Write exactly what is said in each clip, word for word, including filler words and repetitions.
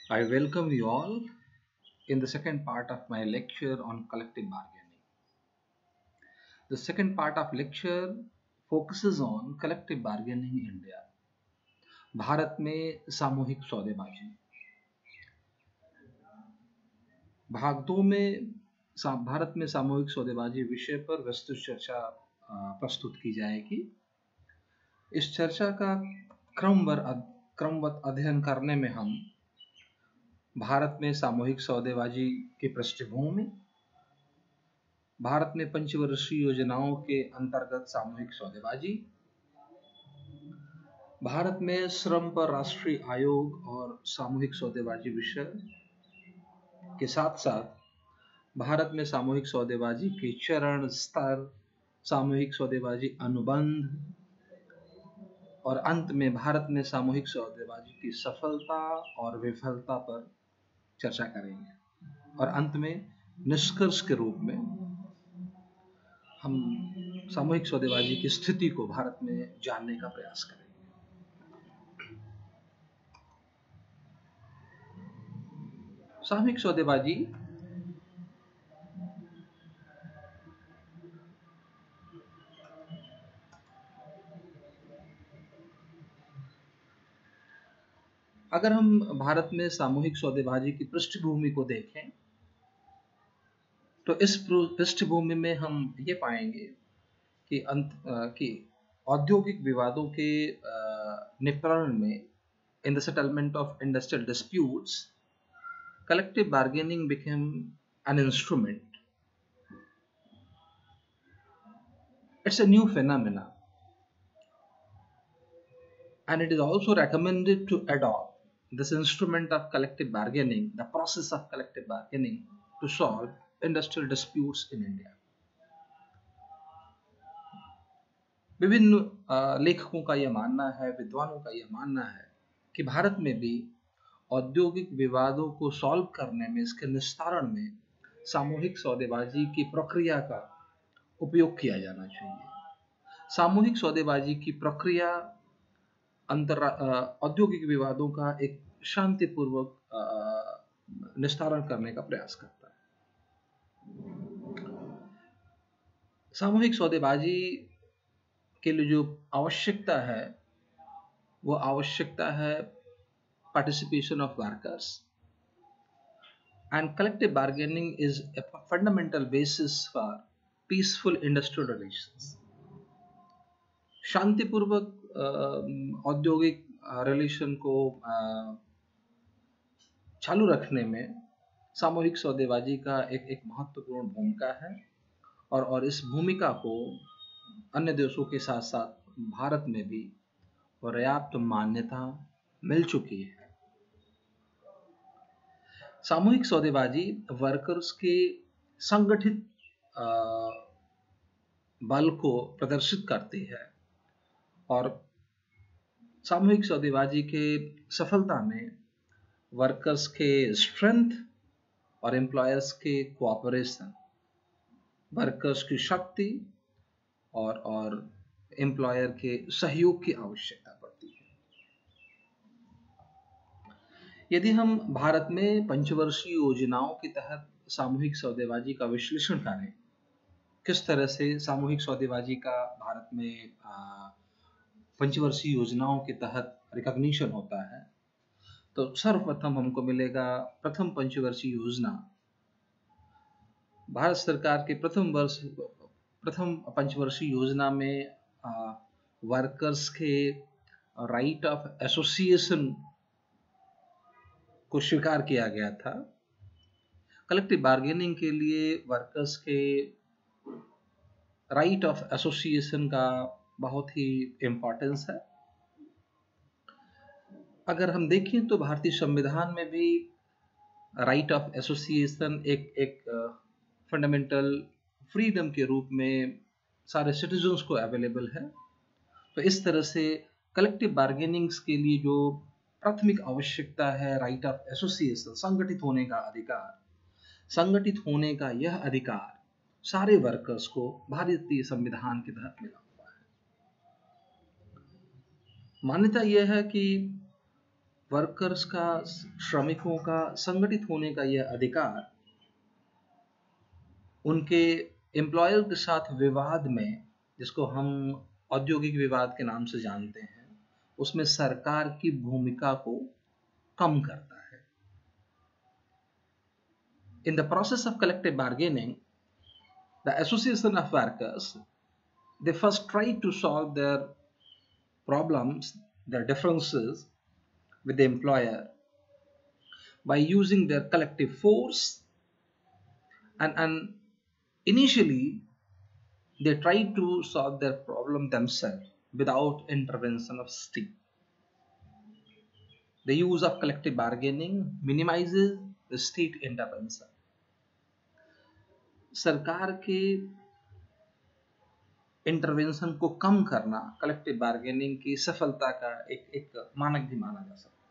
I welcome you all in the second part of my lecture on collective bargaining. The second part of lecture focuses on collective bargaining in India. Bharat में सामूहिक सौदेबाजी। भाग दो में भारत में सामूहिक सौदेबाजी विषय पर विस्तृत चर्चा प्रस्तुत की जाएगी। इस चर्चा का क्रमवार क्रमवत अध्ययन करने में हम भारत में सामूहिक सौदेबाजी की पृष्ठभूमि, भारत में पंचवर्षीय योजनाओं के अंतर्गत सामूहिक सौदेबाजी, भारत में श्रम पर राष्ट्रीय आयोग और सामूहिक सौदेबाजी विषय के साथ साथ भारत में सामूहिक सौदेबाजी के चरण, स्तर, सामूहिक सौदेबाजी अनुबंध और अंत में भारत में सामूहिक सौदेबाजी की सफलता और विफलता पर चर्चा करेंगे और अंत में निष्कर्ष के रूप में हम सामूहिक सौदेबाजी की स्थिति को भारत में जानने का प्रयास करेंगे। सामूहिक सौदेबाजी अगर हम भारत में सामूहिक सौदेबाजी की पृष्ठभूमि को देखें तो इस पृष्ठभूमि में हम ये पाएंगे कि अंत कि औद्योगिक विवादों के निपटान में in the settlement of industrial disputes collective bargaining became an instrument. It's a new phenomenon, and it is also recommended to adopt this instrument of collective bargaining, the process of collective bargaining, to solve industrial disputes in India. विभिन्न लेखकों का यह मानना है, विद्वानों का यह मानना है कि भारत में भी औद्योगिक विवादों को सॉल्व करने में, इसके निस्तारण में सामूहिक सौदेबाजी की प्रक्रिया का उपयोग किया जाना चाहिए। सामूहिक सौदेबाजी की प्रक्रिया अंतर औद्योगिक विवादों का एक शांतिपूर्वक निस्तारण करने का प्रयास करता है। सामूहिक सौदेबाजी के लिए जो आवश्यकता है वो आवश्यकता है participation of workers, and collective bargaining is a fundamental basis for peaceful industrial relations. शांतिपूर्वक औद्योगिक रिलेशन को चालू रखने में सामूहिक सौदेबाजी का एक एक महत्वपूर्ण भूमिका है और और इस भूमिका को अन्य देशों के साथ साथ भारत में भी पर्याप्त मान्यता मिल चुकी है। सामूहिक सौदेबाजी वर्कर्स के संगठित बल को प्रदर्शित करती है और सामूहिक सौदेबाजी के सफलता में वर्कर्स के स्ट्रेंथ और एम्प्लॉयर्स के कोऑपरेशन, वर्कर्स की शक्ति और और एम्प्लॉयर के सहयोग की आवश्यकता पड़ती है। यदि हम भारत में पंचवर्षीय योजनाओं के तहत सामूहिक सौदेबाजी का विश्लेषण करें, किस तरह से सामूहिक सौदेबाजी का भारत में पंचवर्षीय योजनाओं के तहत रिकॉग्निशन होता है, तो सर्वप्रथम हमको मिलेगा प्रथम पंचवर्षीय योजना। भारत सरकार के प्रथम वर्ष प्रथम पंचवर्षीय योजना में वर्कर्स के राइट ऑफ एसोसिएशन को स्वीकार किया गया था। कलेक्टिव बार्गेनिंग के लिए वर्कर्स के राइट ऑफ एसोसिएशन का बहुत ही इम्पोर्टेंस है। अगर हम देखें तो भारतीय संविधान में भी राइट ऑफ एसोसिएशन एक एक फंडामेंटल फ्रीडम के रूप में सारे सिटीजन्स को अवेलेबल है। तो इस तरह से कलेक्टिव बार्गेनिंग्स के लिए जो प्राथमिक आवश्यकता है राइट ऑफ एसोसिएशन, संगठित होने का अधिकार, संगठित होने का यह अधिकार सारे वर्कर्स को भारतीय संविधान के तहत मिला हुआ है। मान्यता यह है कि वर्कर्स का, श्रमिकों का संगठित होने का यह अधिकार उनके एम्प्लॉयर के साथ विवाद में, जिसको हम औद्योगिक विवाद के नाम से जानते हैं, उसमें सरकार की भूमिका को कम करता है। In the process of collective bargaining, the association of workers, they first try to solve their problems, their differences with the employer by using their collective force, and, and initially they try to solve their problem themselves without intervention of state. The use of collective bargaining minimizes the state intervention. सरकार के intervention को कम करना collective bargaining की सफलता का एक एक मानक भी माना जा सकता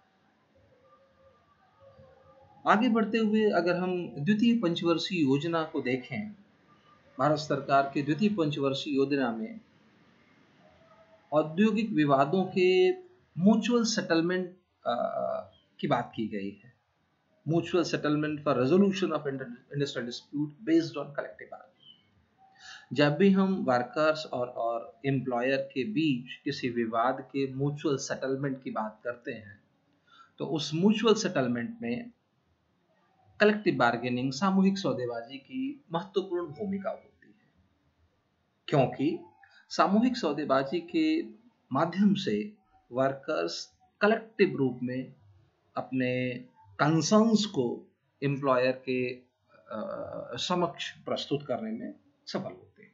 है। आगे बढ़ते हुए अगर हम द्वितीय पंचवर्षीय योजना को देखें, भारत सरकार की द्वितीय पंचवर्षीय योजना में औद्योगिक विवादों के म्यूचुअल सेटलमेंट की बात की गई है। Mutual settlement for resolution of industrial dispute based on collective bargaining. जब भी हम वर्कर्स और और एम्प्लॉयर के बीच किसी विवाद के म्यूचुअल सेटलमेंट की बात करते हैं, तो उस म्यूचुअल सेटलमेंट में कलेक्टिव बार्गेनिंग, सामूहिक सौदेबाजी की महत्वपूर्ण भूमिका होती है, क्योंकि सामूहिक सौदेबाजी के माध्यम से वर्कर्स कलेक्टिव रूप में अपने कंसर्न्स को एम्प्लॉयर के समक्ष प्रस्तुत करने में सफल होते हैं।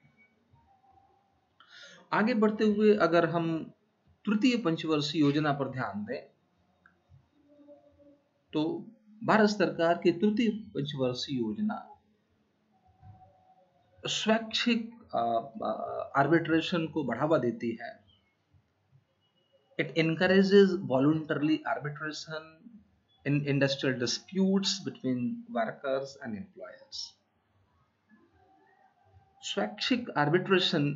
आगे बढ़ते हुए अगर हम तृतीय पंचवर्षीय योजना पर ध्यान दें, तो भारत सरकार की तृतीय पंचवर्षीय योजना स्वैच्छिक आर्बिट्रेशन को बढ़ावा देती है। It encourages voluntary arbitration in industrial disputes between workers and employers. स्वैच्छिक आर्बिट्रेशन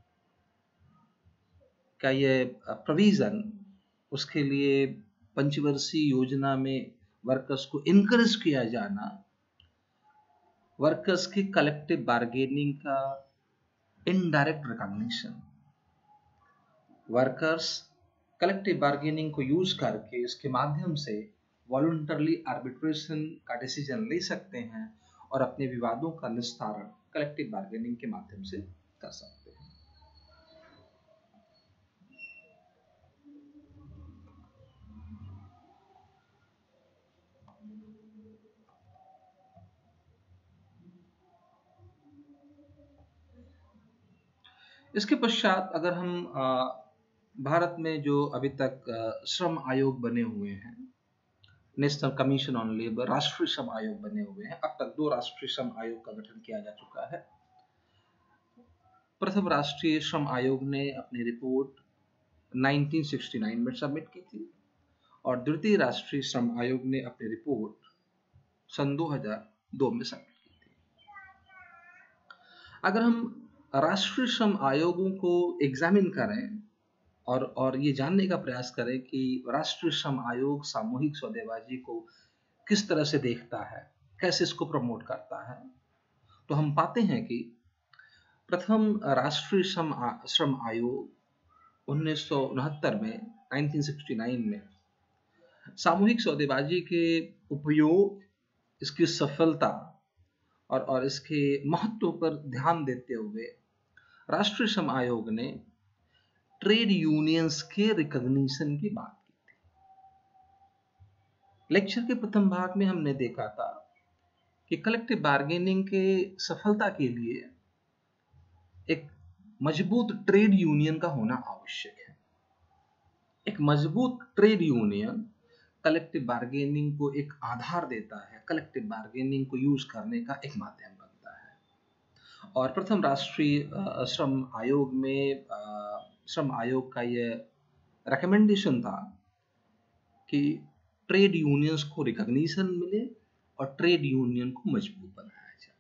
का ये प्रोविजन, उसके लिए पंचवर्षीय योजना में वर्कर्स को इनकरेज किया जाना, वर्कर्स की कलेक्टिव बार्गेनिंग का indirect recognition. Workers collective bargaining को यूज करके इसके माध्यम से वॉलंटरली आर्बिट्रेशन का डिसीजन ले सकते हैं और अपने विवादों का निस्तारण कलेक्टिव बार्गेनिंग के माध्यम से कर सकते हैं। इसके पश्चात अगर हम आ, भारत में जो अभी तक श्रम आयोग बने हुए हैं, नेशनल कमीशन ऑन लेबर, राष्ट्रीय श्रम आयोग बने हुए हैं। अब तक दो राष्ट्रीय श्रम आयोग का गठन किया जा चुका है। प्रथम राष्ट्रीय श्रम आयोग ने अपनी रिपोर्ट उन्नीस सौ उनहत्तर में सबमिट की थी और द्वितीय राष्ट्रीय श्रम आयोग ने अपनी रिपोर्ट सन दो हज़ार दो में सबमिट की थी। अगर हम राष्ट्रीय श्रम आयोगों को एग्जामिन करें और और ये जानने का प्रयास करें कि राष्ट्रीय श्रम आयोग सामूहिक सौदेबाजी को किस तरह से देखता है, कैसे इसको प्रमोट करता है, तो हम पाते हैं कि प्रथम राष्ट्रीय श्रम श्रम आयोग उन्नीस सौ उनहत्तर में उन्नीस सौ उनहत्तर में सामूहिक सौदेबाजी के उपयोग, इसकी सफलता और और इसके महत्व पर ध्यान देते हुए राष्ट्रीय श्रम आयोग ने ट्रेड यूनियंस के रिकॉग्निशन की बात की थी। लेक्चर के प्रथम भाग में हमने देखा था कि कलेक्टिव बार्गेनिंग के सफलता के लिए एक मजबूत ट्रेड यूनियन का होना आवश्यक है। एक मजबूत ट्रेड यूनियन कलेक्टिव बार्गेनिंग को एक आधार देता है, कलेक्टिव बार्गेनिंग को यूज करने का एक माध्यम बनता है। और प्रथम राष्ट्रीय श्रम आयोग में श्रम आयोग का यह रिकमेंडेशन था कि ट्रेड यूनियंस को रिकॉग्निशन मिले और ट्रेड यूनियन को मजबूत बनाया जाए।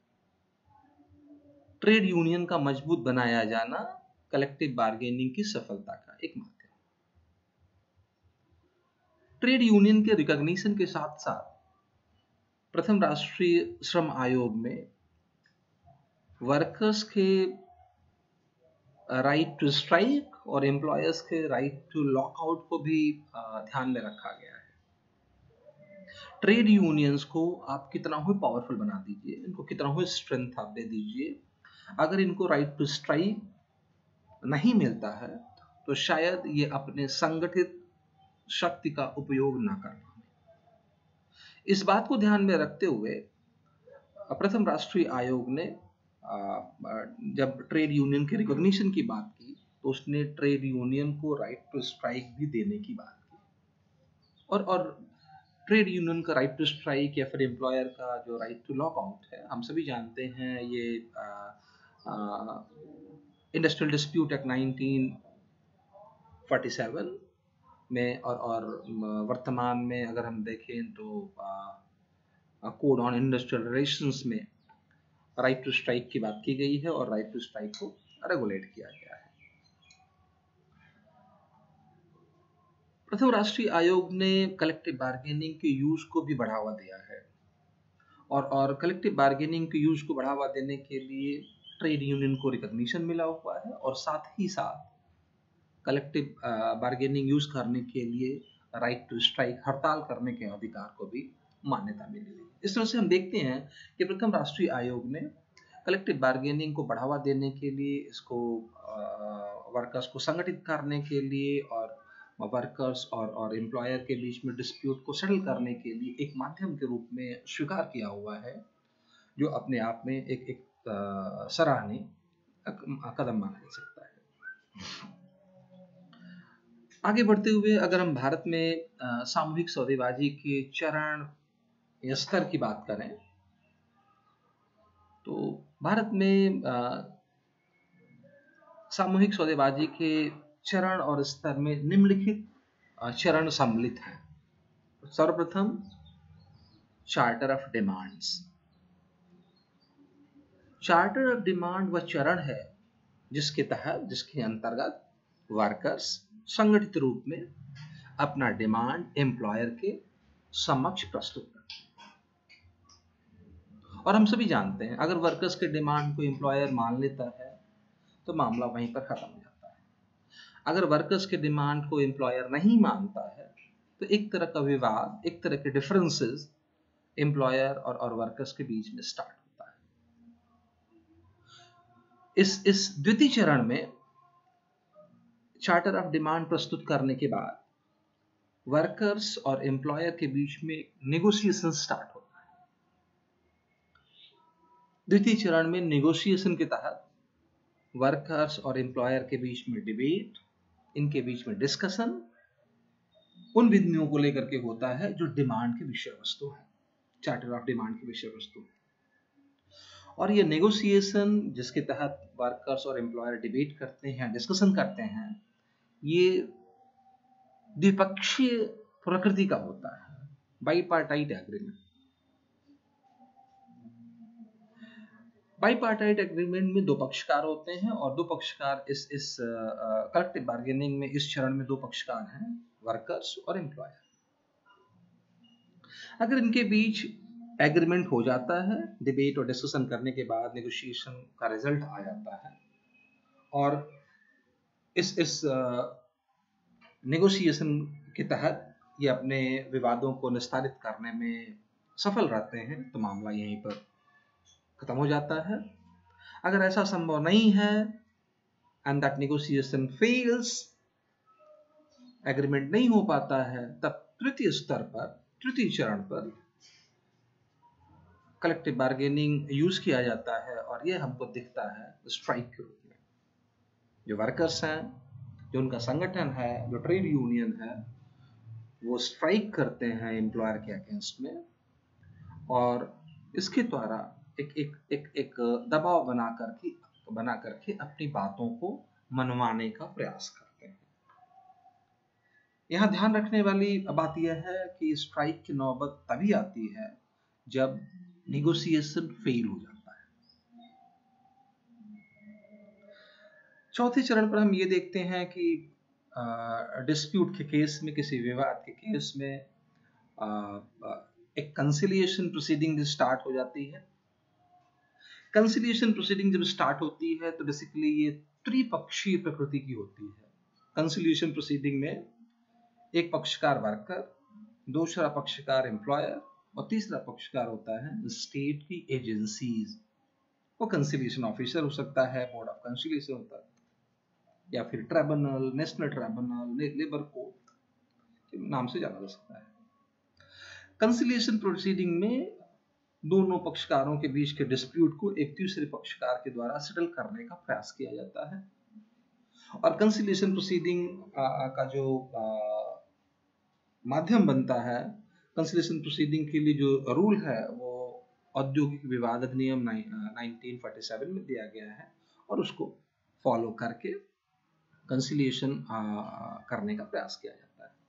ट्रेड यूनियन का मजबूत बनाया जाना कलेक्टिव बार्गेनिंग की सफलता का एक माध्यम। ट्रेड यूनियन के रिकॉग्निशन के साथ साथ प्रथम राष्ट्रीय श्रम आयोग में वर्कर्स के राइट टू स्ट्राइक और एम्प्लॉयर्स के राइट टू लॉकआउट को भी ध्यान में रखा गया है। ट्रेड यूनियंस को आप कितना ही पावरफुल बना दीजिए, इनको कितना ही स्ट्रेंथ आप दे दीजिए, अगर इनको राइट टू स्ट्राइक नहीं मिलता है तो शायद ये अपने संगठित शक्ति का उपयोग ना कर पाए। इस बात को ध्यान में रखते हुए प्रथम राष्ट्रीय आयोग ने जब ट्रेड यूनियन के रिकॉग्निशन की बात की तो उसने ट्रेड यूनियन को राइट टू स्ट्राइक भी देने की बात की। और और ट्रेड यूनियन का राइट टू स्ट्राइक या फिर एम्प्लॉयर का जो राइट टू लॉकआउट है, हम सभी जानते हैं ये industrial dispute act nineteen forty seven में और और वर्तमान में अगर हम देखें तो कोड ऑन इंडस्ट्रियल रिलेशंस में राइट टू स्ट्राइक की बात की गई है और राइट टू स्ट्राइक को रेगुलेट किया गया है। प्रथम राष्ट्रीय आयोग ने कलेक्टिव बार्गेनिंग के यूज को भी बढ़ावा दिया है और और कलेक्टिव बार्गेनिंग के यूज को बढ़ावा देने के लिए ट्रेड यूनियन को रिकॉग्निशन मिला हुआ है और साथ ही साथ कलेक्टिव बार्गेनिंग यूज करने के लिए राइट टू स्ट्राइक, हड़ताल करने के अधिकार को भी मान्यता मिली हुई। इस तरह से हम देखते हैं कि प्रथम राष्ट्रीय आयोग ने कलेक्टिव बार्गेनिंग को बढ़ावा देने के लिए, इसको वर्कर्स को संगठित करने के लिए और वर्कर्स और और एम्प्लॉयर के बीच में डिस्प्यूट को सेटल करने के लिए एक माध्यम के रूप में स्वीकार किया हुआ है, जो अपने आप में एक एक सराहनीय कदम माना जा सकता है। आगे बढ़ते हुए अगर हम भारत में सामूहिक सौदेबाजी के चरण या स्तर की बात करें तो भारत में सामूहिक सौदेबाजी के चरण और स्तर में निम्नलिखित चरण सम्मिलित हैं। सर्वप्रथम charter of demands. Charter of demand वह चरण है जिसके तहत जिसके अंतर्गत वर्कर्स संगठित रूप में अपना डिमांड एम्प्लॉयर के समक्ष प्रस्तुत करते हैं। और हम सभी जानते हैं अगर वर्कर्स के डिमांड को एम्प्लॉयर मान लेता है तो मामला वहीं पर खत्म हो जाता है। अगर वर्कर्स के डिमांड को एम्प्लॉयर नहीं मानता है तो एक तरह का विवाद, एक तरह के डिफरेंसेस एम्प्लॉयर और और वर्कर्स के बीच में स्टार्ट होता है। इस इस द्वितीय चरण में चार्टर ऑफ डिमांड प्रस्तुत करने के बाद वर्कर्स और एम्प्लॉयर के बीच में नेगोशिएशन स्टार्ट होता है। द्वितीय चरण में नेगोशिएशन के तहत वर्कर्स और एम्प्लॉयर के बीच में डिबेट, इनके बीच में डिस्कशन उन बिंदुओं को लेकर के होता है जो डिमांड के विषय वस्तु है, चार्टर ऑफ डिमांड के विषय वस्तु है। और ये नेगोशिएशन जिसके तहत वर्कर्स और एम्प्लॉयर डिबेट करते हैं, डिस्कशन करते हैं, ये द्विपक्षीय प्रकृति का होता है, बाईपार्टाइट एग्रीमेंट। बाईपार्टाइट एग्रीमेंट में दो पक्षकार होते हैं और दो पक्षकार इस इस कलेक्टिव बार्गेनिंग में इस चरण में दो पक्षकार हैं, वर्कर्स और एम्प्लॉयर। अगर इनके बीच एग्रीमेंट हो जाता है, डिबेट और डिस्कशन करने के बाद नेगोशिएशन का रिजल्ट आ जाता है और इस इस नेगोशिएशन के तहत ये अपने विवादों को निस्तारित करने में सफल रहते हैं तो मामला यहीं पर खत्म हो जाता है। अगर ऐसा संभव नहीं है and that negotiation fails, agreement नहीं हो पाता है, तब तृतीय स्तर पर, तृतीय चरण पर कलेक्टिव बार्गेनिंग यूज किया जाता है और यह हमको दिखता है स्ट्राइक के रूप में। जो वर्कर्स हैं, जो उनका संगठन है, जो ट्रेड यूनियन है, वो स्ट्राइक करते हैं एम्प्लॉयर के अगेंस्ट में और इसके द्वारा एक एक एक एक दबाव बना करके बना करके अपनी बातों को मनवाने का प्रयास करते हैं। यहाँ ध्यान रखने वाली बात यह है कि स्ट्राइक की नौबत तभी आती है जब नेगोशिएशन फेल हो जाता है। चौथे चरण पर हम ये देखते हैं कि डिस्प्यूट के केस में, किसी विवाद के केस में आ, आ, एक कंसिलिएशन प्रोसीडिंग स्टार्ट हो जाती है। कंसिलिएशन प्रोसीडिंग जब स्टार्ट होती है तो बेसिकली ये त्रिपक्षीय प्रकृति की होती है। कंसिलिएशन प्रोसीडिंग में एक पक्षकार वर्कर, दूसरा पक्षकार एम्प्लॉयर और तीसरा पक्षकार होता है स्टेट की एजेंसीज। वो कंसिलिएशन ऑफिसर हो सकता है, बोर्ड ऑफ कंसिलिएशन होता है, या फिर tribunal, national tribunal, labour court के नाम से जाना जा सकता है। कंसिलिएशन प्रोसीडिंग में दोनों पक्षकारों के बीच के डिस्प्यूट को एक तीसरे पक्षकार के द्वारा सेटल करने का प्रयास किया जाता है। और कंसिलिएशन प्रोसीडिंग का जो माध्यम बनता है, कंसिलिएशन प्रोसीडिंग के लिए जो रूल है वो औद्योगिक विवाद अधिनियम नाइनटीन फोर्टी सेवन में दिया गया है और उसको फॉलो करके कंसिलिएशन करने का प्रयास किया जाता है।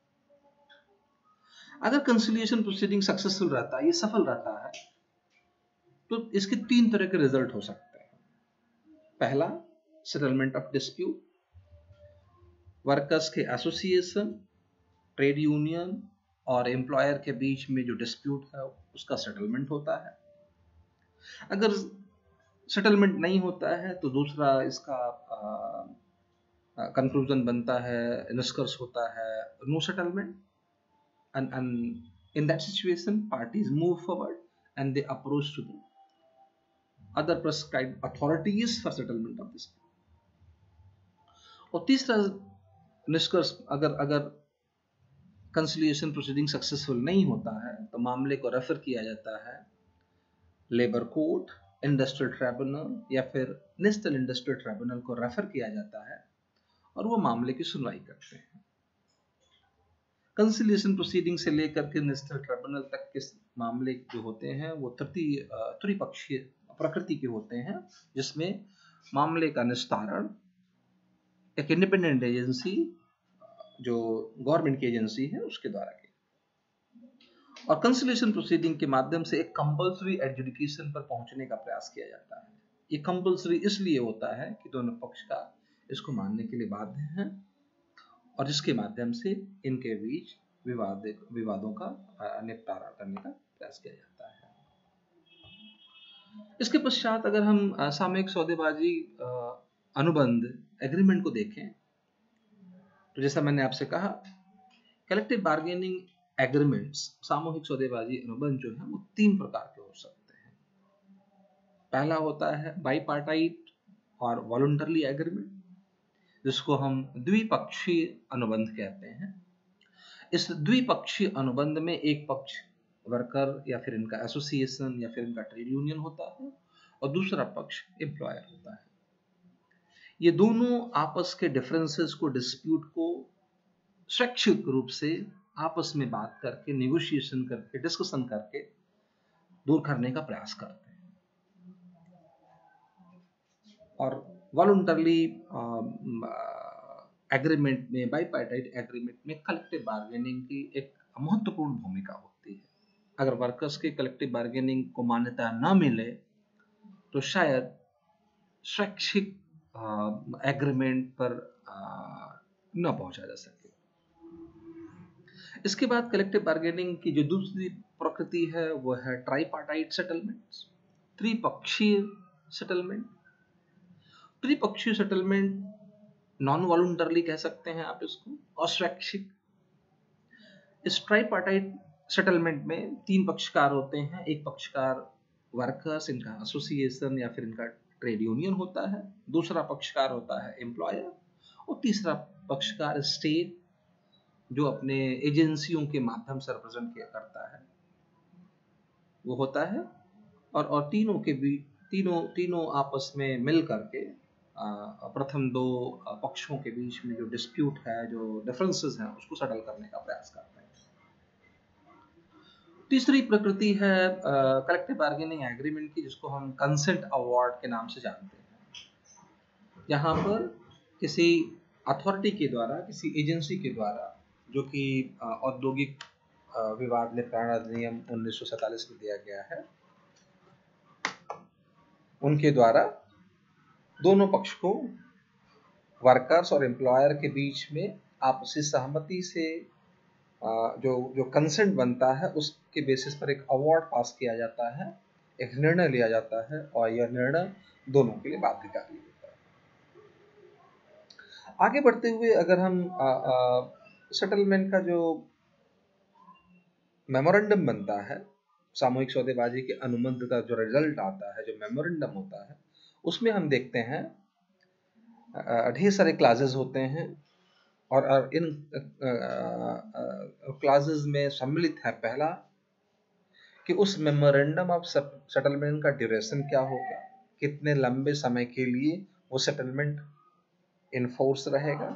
अगर कंसिलिएशन प्रोसीडिंग सक्सेसफुल रहता है, ये सफल रहता है, तो इसके तीन तरह के रिजल्ट हो सकते हैं। पहला, सेटलमेंट ऑफ डिस्प्यूट। वर्कर्स के एसोसिएशन, ट्रेड यूनियन और एम्प्लॉयर के बीच में जो डिस्प्यूट है उसका सेटलमेंट होता है। अगर सेटलमेंट नहीं होता है तो दूसरा इसका कंक्लूजन बनता है, निष्कर्ष होता है no settlement, and, and in that situation parties move forward and they approach to the other prescribed authorities for settlement of dispute. और तीसरा निष्कर्ष, अगर अगर कंसिलिएशन प्रोसीडिंग सक्सेसफुल नहीं होता है तो मामले को रेफर किया जाता है लेबर कोर्ट, इंडस्ट्रियल ट्राइब्यूनल या फिर नेशनल इंडस्ट्रियल ट्राइब्यूनल को रेफर किया जाता है और वो मामले की सुनवाई करते हैं। कंसिलिएशन प्रोसीडिंग से लेकर के नेशनल ट्राइब्यूनल तक के मामले जो होते हैं वो तृतीय त्रिपक्षीय प्रकृति के होते हैं, जिसमें मामले का निस्तारण एक इंडिपेंडेंट एजेंसी, जो गवर्नमेंट की एजेंसी है, उसके द्वारा की। और कंसिलिएशन प्रोसीडिंग के माध्यम से एक कंपल्सरी एडजुडिकेशन पर पहुंचने का प्रयास किया जाता है। ये कंपल्सरी इसलिए होता है कि दोनों पक्षकार इसको मानने के लिए बाध्य हैं और जिसके माध्यम से इनके बीच विवाद विवादों का निपटारा करने का प्रयास किया जाता है। इसके पश्चात अगर हम सामयिक सौदेबाजी अनुबंध एग्रीमेंट को देखें तो जैसा मैंने आपसे कहा, कलेक्टिव बार्गेनिंग एग्रीमेंट्स, सामूहिक सौदेबाजी अनुबंध जो है वो तीन प्रकार के हो सकते हैं। पहला होता है बाईपार्टाइट और वॉलंटरी एग्रीमेंट, जिसको हम द्विपक्षीय अनुबंध कहते हैं। इस द्विपक्षीय अनुबंध में एक पक्ष वर्कर या फिर इनका एसोसिएशन या फिर इनका ट्रेड यूनियन होता है और दूसरा पक्ष एम्प्लॉयर होता है। ये दोनों आपस के डिफरेंसेस को, डिस्प्यूट को स्वैच्छिक रूप से आपस में बात करके, नेगोशिएशन करके, डिस्कशन करके दूर करने का प्रयास करते हैं। और वॉलंटरी एग्रीमेंट में, बाईपार्टाइट एग्रीमेंट में कलेक्टिव बार्गेनिंग की एक महत्वपूर्ण भूमिका होती है। अगर वर्कर्स के कलेक्टिव बार्गेनिंग को मान्यता न मिले तो शायद स्वैच्छिक एग्रीमेंट पर न पहुंचा जा सके। इसके बाद कलेक्टिव बार्गेनिंग की जो दूसरी प्रकृति है वो है ट्राइपार्टाइट सेटलमेंट्स, त्रिपक्षीय सेटलमेंट। त्रिपक्षीय सेटलमेंट नॉन वॉलंटरली कह सकते हैं आप इसको, और स्वैच्छिक। इस ट्राइपार्टाइट सेटलमेंट में तीन पक्षकार होते हैं। एक पक्षकार वर्कर्स, इनका एसोसिएशन या फिर इनका ट्रेड यूनियन होता है, दूसरा पक्षकार होता है एम्प्लॉयर और तीसरा पक्षकार स्टेट, जो अपने एजेंसियों के माध्यम से रिप्रेजेंट किया करता है, वो होता है। और और तीनों के भी तीनों तीनों आपस में मिल करके प्रथम दो पक्षों के बीच में जो डिस्प्यूट है, जो डिफरेंसेस हैं, उसको सेटल करने का प्रयास करते हैं। तीसरी प्रकृति है कलेक्टिव बार्गेनिंग एग्रीमेंट की, जिसको हम कंसेंट अवार्ड के नाम से जानते हैं। यहाँ पर किसी अथॉरिटी के द्वारा, किसी एजेंसी के द्वारा, जो कि औद्योगिक विवाद निपटान अधिनियम उन्नीस सौ सैंतालीस में दिया गया है, उनके द्वारा दोनों पक्ष को, वर्कर्स और एम्प्लॉयर के बीच में आपसी सहमति से जो जो कंसेंट बनता है उसके बेसिस पर एक अवार्ड पास किया जाता है, एक निर्णय लिया जाता है और यह निर्णय दोनों के लिए बाध्यकारी होता है। आगे बढ़ते हुए अगर हम सेटलमेंट का जो मेमोरेंडम बनता है, सामूहिक सौदेबाजी के अनुबंध का जो रिजल्ट आता है, जो मेमोरेंडम होता है, उसमें हम देखते हैं ढेर सारे क्लासेस होते हैं और इन क्लासेस में सम्मिलित है पहला कि उस मेमोरेंडम ऑफ सेटलमेंट का ड्यूरेशन क्या होगा, कितने लंबे समय के लिए वो सेटलमेंट इनफोर्स रहेगा।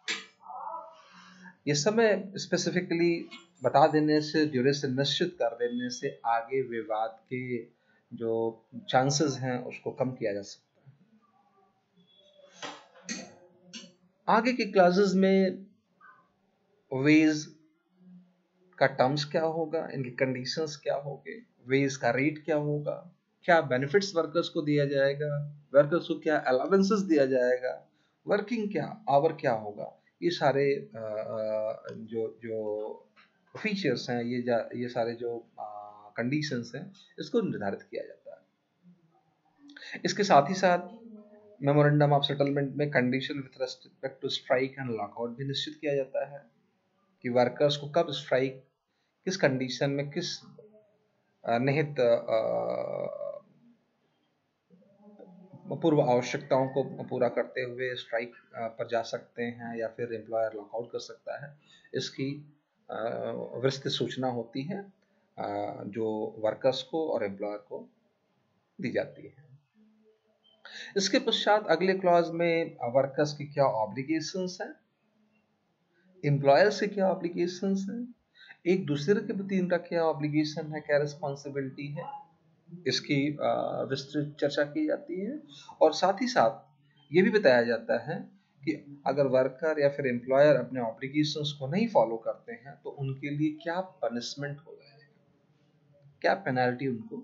ये समय स्पेसिफिकली बता देने से, ड्यूरेशन निश्चित कर देने से आगे विवाद के जो चांसेस हैं उसको कम किया जा सकता है। आगे के क्लासेस में वेज का टर्म्स क्या होगा, इनके कंडीशंस क्या होंगे, वेज का रेट क्या होगा, क्या बेनिफिट्स वर्कर्स को दिया जाएगा, वर्कर्स को क्या अलाउंसेस दिया जाएगा, वर्किंग क्या आवर क्या होगा, ये सारे जो जो फीचर्स हैं, ये ये सारे जो कंडीशंस हैं, इसको निर्धारित किया जाता है। इसके साथ ही साथ मेमोरेंडम ऑफ सेटलमेंट में condition with respect to strike and lockout भी निश्चित किया जाता है कि वर्कर्स को कब स्ट्राइक, किस कंडीशन में, किस निहित पूर्व आवश्यकताओं को पूरा करते हुए स्ट्राइक पर जा सकते हैं या फिर एम्प्लॉयर लॉकआउट कर सकता है। इसकी विस्तृत सूचना होती है जो वर्कर्स को और एम्प्लॉयर को दी जाती है। इसके पश्चात अगले क्लॉज में वर्कर्स की क्या ऑब्लिगेशंस हैं, एम्प्लॉयर्स की क्या ऑब्लिगेशंस हैं, एक दूसरे के प्रति इनका क्या ऑब्लिगेशन है, क्या रिस्पॉन्सिबिलिटी है, इसकी विस्तृत चर्चा की जाती है। और साथ ही साथ ये भी बताया जाता है कि अगर वर्कर या फिर एम्प्लॉयर अपने ऑब्लिगेशंस को नहीं फॉलो करते हैं तो उनके लिए क्या पनिशमेंट हो जाएगा, क्या पेनल्टी उनको।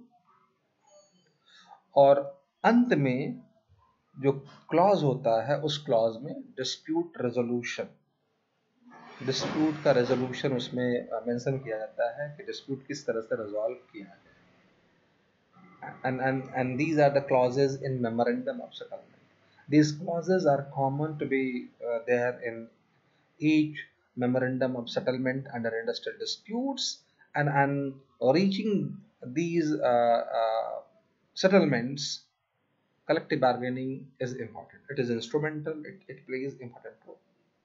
और अंत में जो क्लॉज होता है उस क्लॉज में डिस्प्यूट रेजोल्यूशन, डिस्प्यूट का रेजोल्यूशन उसमें मेंशन किया जाता है कि डिस्प्यूट किस तरह से रिजॉल्व किया जाए। And, and, and these are the clauses in memorandum of settlement. These clauses are common to be uh, there in each memorandum of settlement under industrial disputes, and, and reaching these uh, uh, settlements, collective bargaining is important. It is instrumental, it, it plays important role.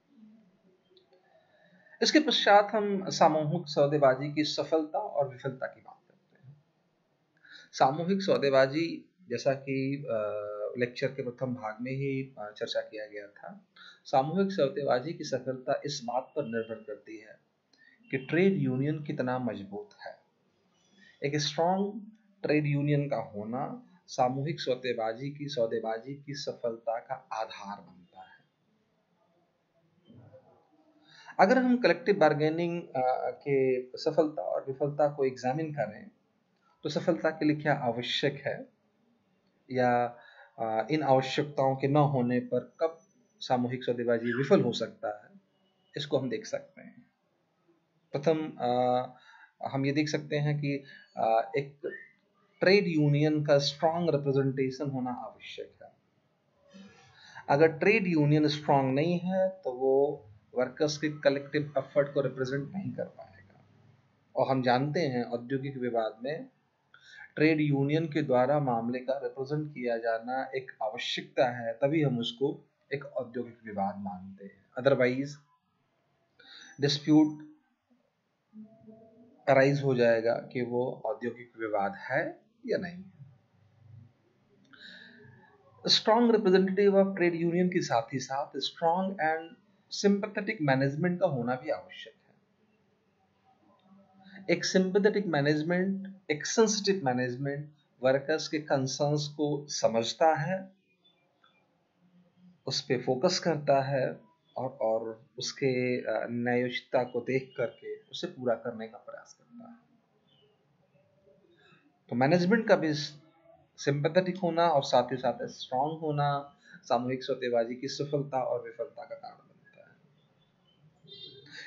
इसके पश्चात हम सामूहिक सौदेबाजी की सफलता और विफलता की बात करते हैं। सामूहिक सौदेबाजी, जैसा कि लेक्चर के प्रथम भाग में ही चर्चा किया गया था, सामूहिक सौदेबाजी की सफलता इस बात पर निर्भर करती है कि ट्रेड यूनियन कितना मजबूत है। एक स्ट्रॉन्ग ट्रेड यूनियन का होना सामूहिक सौदेबाजी की सौदेबाजी की सफलता का आधार बनता है। अगर हम कलेक्टिव बार्गेनिंग के सफलता और विफलता को एग्जामिन करें तो सफलता के लिए क्या आवश्यक है या इन आवश्यकताओं के न होने पर कब सामूहिक सौदेबाजी विफल हो सकता है, इसको हम देख सकते हैं। प्रथम हम ये देख सकते हैं कि एक ट्रेड यूनियन का स्ट्रांग रिप्रेजेंटेशन होना आवश्यक है। अगर ट्रेड यूनियन स्ट्रांग नहीं है तो वो वर्कर्स के कलेक्टिव एफर्ट को रिप्रेजेंट नहीं कर पाएगा। और हम जानते हैं औद्योगिक विवाद में ट्रेड यूनियन के द्वारा मामले का रिप्रेजेंट किया जाना एक आवश्यकता है, तभी हम उसको एक औद्योगिक विवाद मानते हैं। अदरवाइज डिस्प्यूट अराइज हो जाएगा कि वो औद्योगिक विवाद है या नहीं। Strong representative of trade union के साथ ही साथ स्ट्रॉन्ग एंड सिंपैथेटिक मैनेजमेंट का होना भी आवश्यक है। एक सिंपैथेटिक मैनेजमेंट, एक सेंसिटिव मैनेजमेंट वर्कर्स के कंसर्न्स को समझता है, उस पे फोकस करता है और और उसके न्यायोचितता को देख करके उसे पूरा करने का प्रयास करता है। तो मैनेजमेंट का भी सिंपैथेटिक होना और साथ ही साथ स्ट्रॉन्ग होना सामूहिक सौदेबाजी की सफलता और विफलता का कारण बनता है।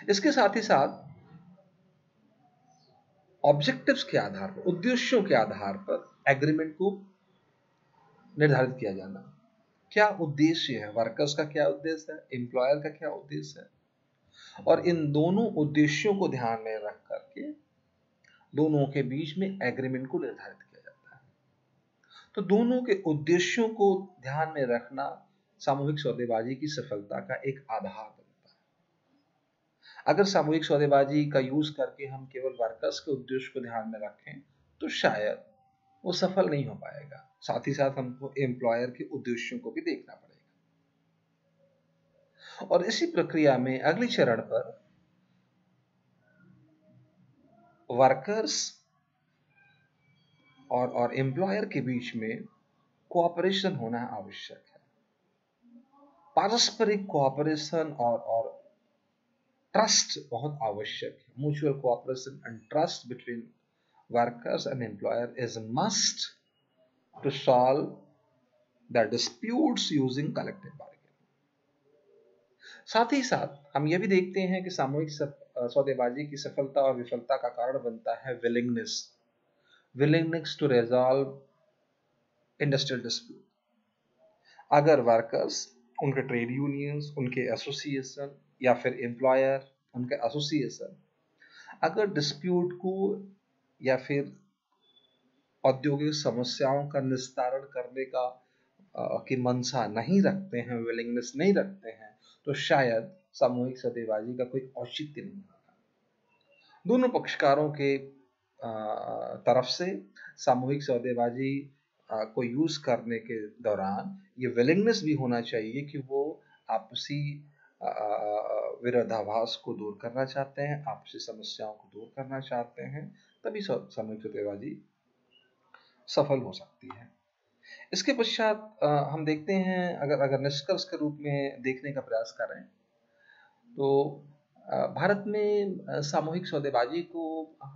इसके साथ ही साथ ऑब्जेक्टिव्स के आधार पर, उद्देश्यों के आधार पर एग्रीमेंट को निर्धारित किया जाना। क्या उद्देश्य है, वर्कर्स का क्या उद्देश्य है, एम्प्लॉयर का क्या उद्देश्य है, और इन दोनों उद्देश्यों को ध्यान में रख करके दोनों के बीच में एग्रीमेंट को निर्धारित किया जाता है। तो दोनों के उद्देश्यों को ध्यान में रखना सामूहिक सौदेबाजी की सफलता का एक आधार बनता है। अगर सामूहिक सौदेबाजी का यूज करके हम केवल वर्कर्स के उद्देश्य को ध्यान में रखें तो शायद वो सफल नहीं हो पाएगा। साथ ही साथ हमको एम्प्लॉयर के उद्देश्यों को भी देखना पड़ेगा। और इसी प्रक्रिया में अगले चरण पर वर्कर्स और और एम्प्लॉयर के बीच में कोऑपरेशन होना आवश्यक है। पारस्परिक कोऑपरेशन और और ट्रस्ट बहुत आवश्यक है। Mutual cooperation and trust between workers and employer is must to solve the disputes using collective bargaining. साथ ही साथ हम यह भी देखते हैं कि सामूहिक सौदेबाजी की सफलता और विफलता का कारण बनता है willingness willingness to resolve industrial dispute. अगर वर्कर्स, उनके ट्रेड यूनियंस, उनके एसोसिएशन या फिर एम्प्लॉयर, उनके एसोसिएशन अगर डिस्प्यूट को या फिर औद्योगिक समस्याओं का निस्तारण करने का की मंशा नहीं रखते हैं, विलिंगनेस नहीं रखते हैं, तो शायद सामूहिक सौदेबाजी का कोई औचित्य नहीं होगा। दोनों पक्षकारों के तरफ से सामूहिक सौदेबाजी को यूज करने के दौरान ये विलिंगनेस भी होना चाहिए कि वो आपसी विरोधाभास को दूर करना चाहते हैं, आपसी समस्याओं को दूर करना चाहते हैं, तभी सामूहिक सौदेबाजी सफल हो सकती है। इसके पश्चात हम देखते हैं, अगर अगर निष्कर्ष के रूप में देखने का प्रयास करें तो भारत में सामूहिक सौदेबाजी को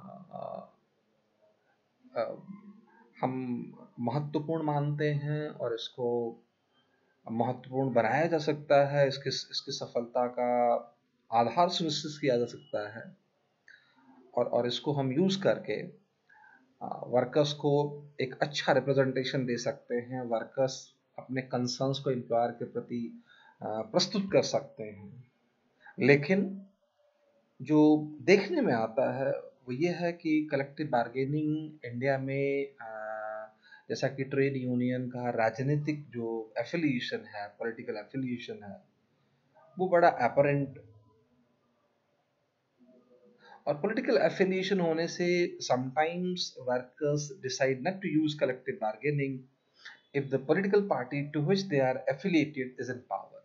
हम महत्वपूर्ण मानते हैं और इसको महत्वपूर्ण बनाया जा सकता है। इसकी इसकी सफलता का आधार सुनिश्चित किया जा सकता है और और इसको हम यूज करके वर्कर्स को एक अच्छा रिप्रेजेंटेशन दे सकते हैं। वर्कर्स अपने कंसर्न्स को एम्प्लॉयर के प्रति प्रस्तुत कर सकते हैं। लेकिन जो देखने में आता है वो ये है कि कलेक्टिव बार्गेनिंग इंडिया में जैसा कि ट्रेड यूनियन का राजनीतिक जो एफिलिएशन है, पॉलिटिकल एफिलिएशन है, वो बड़ा अपरेंट, और पॉलिटिकल एफिलिएशन होने से sometimes workers decide not to use collective bargaining if the political party to which they are affiliated is in power.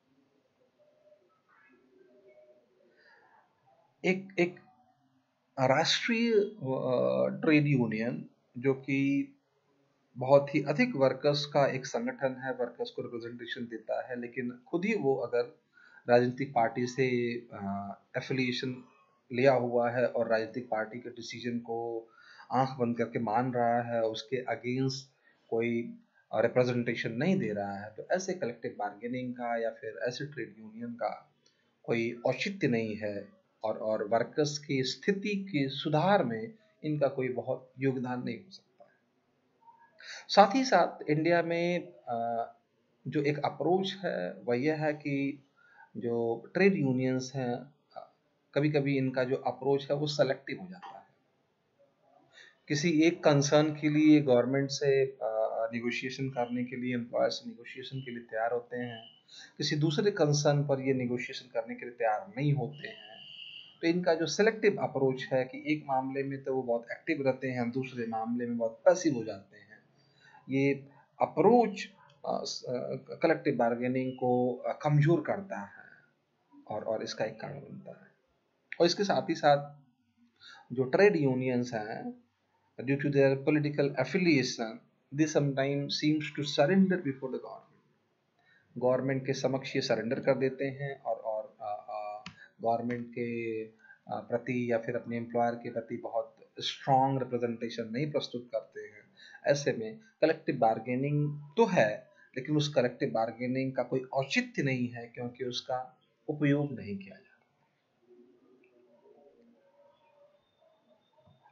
एक एक राष्ट्रीय ट्रेड यूनियन जो कि बहुत ही अधिक वर्कर्स का एक संगठन है, वर्कर्स को रिप्रेजेंटेशन देता है, लेकिन खुद ही वो अगर राजनीतिक पार्टी से एफिलिएशन लिया हुआ है और राजनीतिक पार्टी के डिसीजन को आंख बंद करके मान रहा है, उसके अगेंस्ट कोई रिप्रेजेंटेशन नहीं दे रहा है, तो ऐसे कलेक्टिव बार्गेनिंग का या फिर ऐसे ट्रेड यूनियन का कोई औचित्य नहीं है और और वर्कर्स की स्थिति के सुधार में इनका कोई बहुत योगदान नहीं हो सकता है। साथ ही साथ इंडिया में जो एक अप्रोच है वह यह है कि जो ट्रेड यूनियंस हैं, कभी कभी इनका जो अप्रोच है वो सेलेक्टिव हो जाता है। किसी एक कंसर्न के लिए गवर्नमेंट से नेगोशिएशन करने के लिए एम्प्लॉयर से नेगोशिएशन के लिए तैयार होते हैं, किसी दूसरे कंसर्न पर ये नेगोशिएशन करने के लिए तैयार नहीं होते हैं। तो इनका जो सेलेक्टिव अप्रोच है कि एक मामले में तो वो बहुत एक्टिव रहते हैं, दूसरे मामले में बहुत पैसिव हो जाते हैं, ये अप्रोच कलेक्टिव बार्गेनिंग को कमजोर करता है और और इसका एक कारण बनता है। और इसके साथ ही साथ जो ट्रेड यूनियंस हैं, due to their political affiliation, they sometimes seems to surrender before the government. Government के समक्ष ये सरेंडर कर देते हैं और और गवर्नमेंट के प्रति या फिर अपने एम्प्लॉयर के प्रति बहुत स्ट्रॉन्ग रिप्रेजेंटेशन नहीं प्रस्तुत करते हैं। ऐसे में कलेक्टिव बार्गेनिंग तो है, लेकिन उस कलेक्टिव बार्गेनिंग का कोई औचित्य नहीं है क्योंकि उसका उपयोग नहीं किया जाता।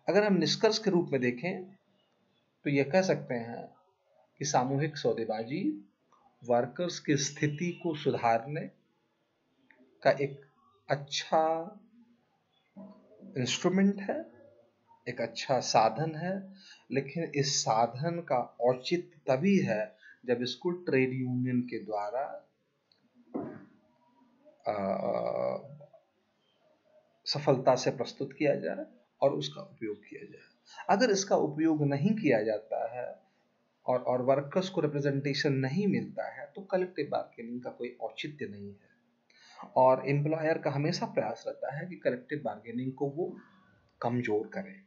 अगर हम निष्कर्ष के रूप में देखें तो यह कह सकते हैं कि सामूहिक सौदेबाजी वर्कर्स की स्थिति को सुधारने का एक अच्छा इंस्ट्रूमेंट है, एक अच्छा साधन है, लेकिन इस साधन का औचित्य तभी है जब इसको ट्रेड यूनियन के द्वारा सफलता से प्रस्तुत किया जाए और उसका उपयोग किया जाए। अगर इसका उपयोग नहीं किया जाता है और और वर्कर्स को रिप्रेजेंटेशन नहीं मिलता है तो कलेक्टिव बार्गेनिंग का कोई औचित्य नहीं है। और एम्प्लॉयर का हमेशा प्रयास रहता है कि कलेक्टिव बार्गेनिंग को वो कमजोर करे।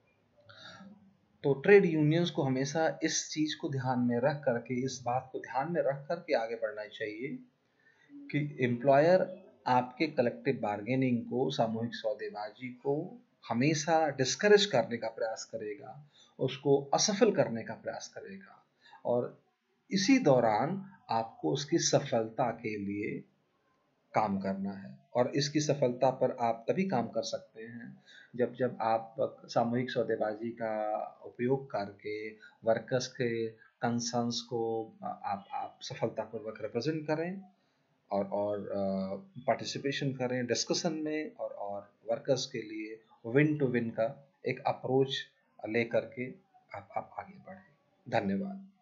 तो ट्रेड यूनियंस को हमेशा इस चीज को ध्यान में रख करके, इस बात को ध्यान में रख करके आगे बढ़ना चाहिए कि एम्प्लॉयर आपके कलेक्टिव बार्गेनिंग को, सामूहिक सौदेबाजी को हमेशा डिस्करेज करने का प्रयास करेगा, उसको असफल करने का प्रयास करेगा, और इसी दौरान आपको उसकी सफलता के लिए काम करना है। और इसकी सफलता पर आप तभी काम कर सकते हैं जब जब आप सामूहिक सौदेबाजी का उपयोग करके वर्कर्स के कंसर्न्स को आप आप सफलतापूर्वक रिप्रेजेंट करें और और पार्टिसिपेशन करें डिस्कशन में, और और वर्कर्स के लिए विन टू विन का एक अप्रोच लेकर के आप आप आगे बढ़ें। धन्यवाद।